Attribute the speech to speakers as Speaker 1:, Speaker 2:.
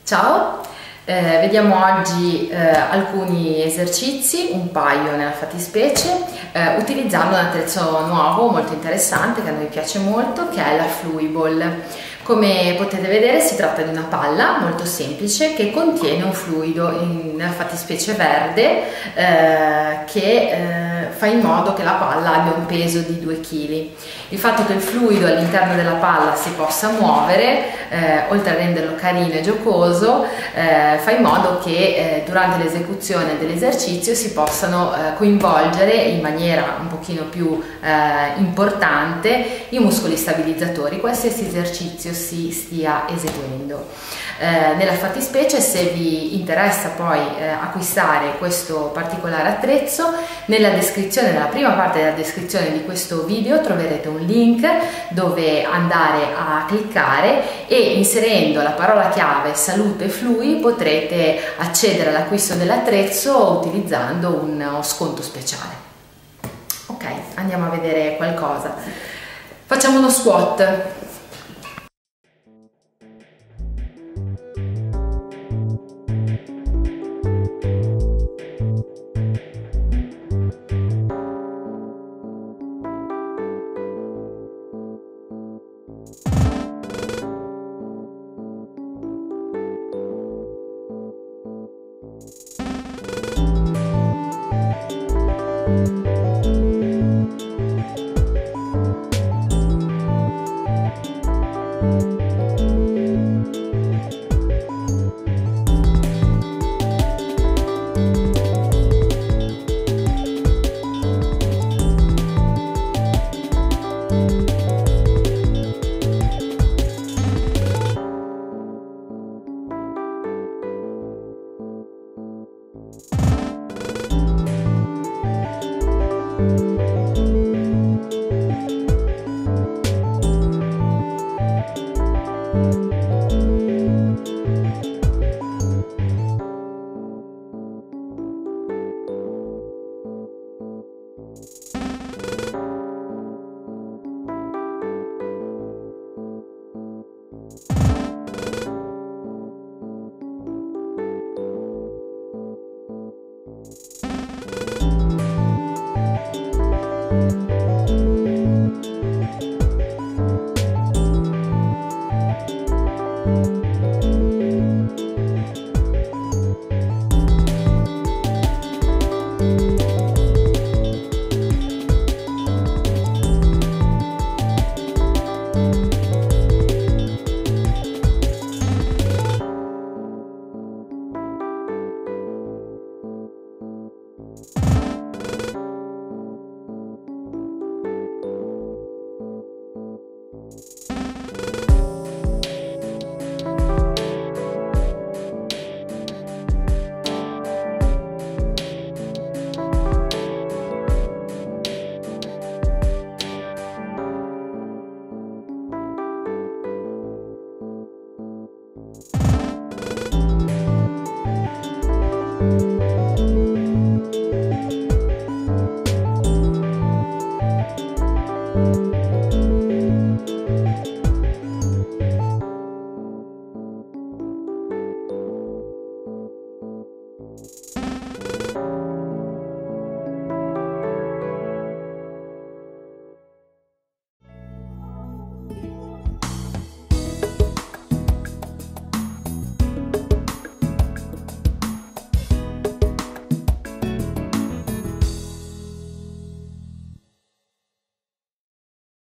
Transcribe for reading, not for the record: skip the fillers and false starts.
Speaker 1: Ciao, vediamo oggi alcuni esercizi, un paio nella fattispecie, utilizzando un attrezzo nuovo molto interessante che a noi piace molto, che è la Fluiball. Come potete vedere si tratta di una palla molto semplice che contiene un fluido, nella fattispecie verde, che fa in modo che la palla abbia un peso di 2 kg. Il fatto che il fluido all'interno della palla si possa muovere, oltre a renderlo carino e giocoso, fa in modo che durante l'esecuzione dell'esercizio si possano coinvolgere in maniera un pochino più importante i muscoli stabilizzatori, qualsiasi esercizio si stia eseguendo. Nella fattispecie, se vi interessa poi acquistare questo particolare attrezzo, nella prima parte della descrizione di questo video troverete un link dove andare a cliccare e inserendo la parola chiave Salute Flui potrete accedere all'acquisto dell'attrezzo utilizzando uno sconto speciale. Ok, andiamo a vedere qualcosa. Facciamo uno squat.